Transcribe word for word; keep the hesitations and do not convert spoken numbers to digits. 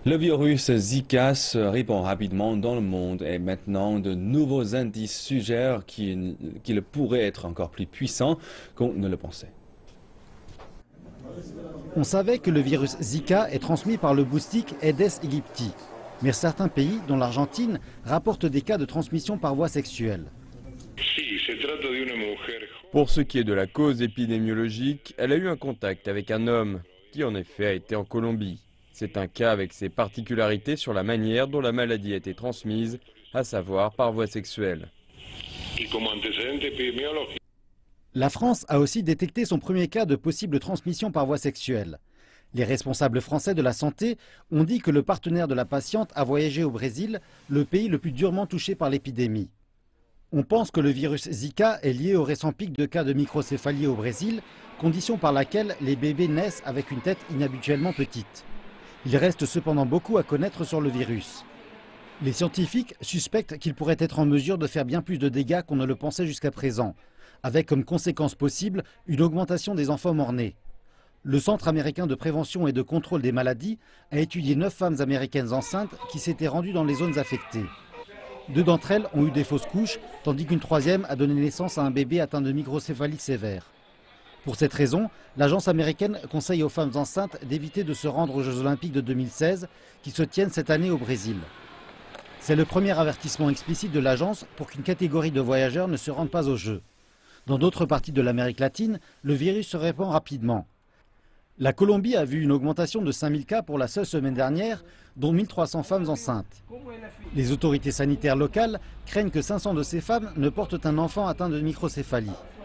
Le virus Zika se répand rapidement dans le monde et maintenant de nouveaux indices suggèrent qu'il qu'il pourrait être encore plus puissant qu'on ne le pensait. On savait que le virus Zika est transmis par le moustique Aedes aegypti. Mais certains pays, dont l'Argentine, rapportent des cas de transmission par voie sexuelle. Pour ce qui est de la cause épidémiologique, elle a eu un contact avec un homme qui en effet a été en Colombie. C'est un cas avec ses particularités sur la manière dont la maladie a été transmise, à savoir par voie sexuelle. La France a aussi détecté son premier cas de possible transmission par voie sexuelle. Les responsables français de la santé ont dit que le partenaire de la patiente a voyagé au Brésil, le pays le plus durement touché par l'épidémie. On pense que le virus Zika est lié au récent pic de cas de microcéphalie au Brésil, condition par laquelle les bébés naissent avec une tête inhabituellement petite. Il reste cependant beaucoup à connaître sur le virus. Les scientifiques suspectent qu'il pourrait être en mesure de faire bien plus de dégâts qu'on ne le pensait jusqu'à présent, avec comme conséquence possible une augmentation des enfants mort-nés. Le Centre américain de prévention et de contrôle des maladies a étudié neuf femmes américaines enceintes qui s'étaient rendues dans les zones affectées. Deux d'entre elles ont eu des fausses couches, tandis qu'une troisième a donné naissance à un bébé atteint de microcéphalie sévère. Pour cette raison, l'agence américaine conseille aux femmes enceintes d'éviter de se rendre aux Jeux Olympiques de deux mille seize qui se tiennent cette année au Brésil. C'est le premier avertissement explicite de l'agence pour qu'une catégorie de voyageurs ne se rende pas aux Jeux. Dans d'autres parties de l'Amérique latine, le virus se répand rapidement. La Colombie a vu une augmentation de cinq mille cas pour la seule semaine dernière, dont mille trois cents femmes enceintes. Les autorités sanitaires locales craignent que cinq cents de ces femmes ne portent un enfant atteint de microcéphalie.